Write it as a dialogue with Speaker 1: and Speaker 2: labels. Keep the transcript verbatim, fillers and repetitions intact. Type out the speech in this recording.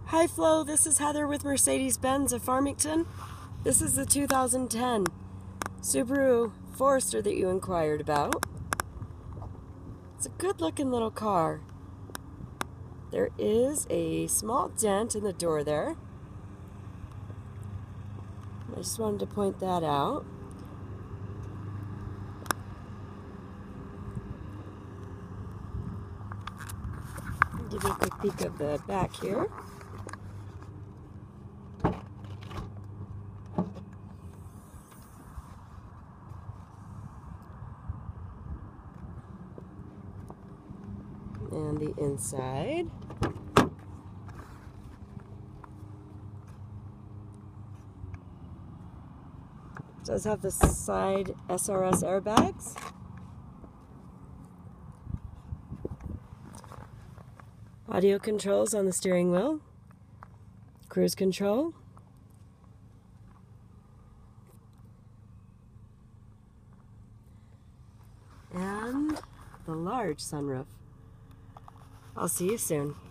Speaker 1: Hi Flo, this is Heather with Mercedes-Benz of Farmington. This is the two thousand ten Subaru Forester that you inquired about. It's a good looking little car. There is a small dent in the door there. I just wanted to point that out. Give you a quick peek of the back here. And the inside. It does have the side S R S airbags. Audio controls on the steering wheel. Cruise control. And the large sunroof. I'll see you soon.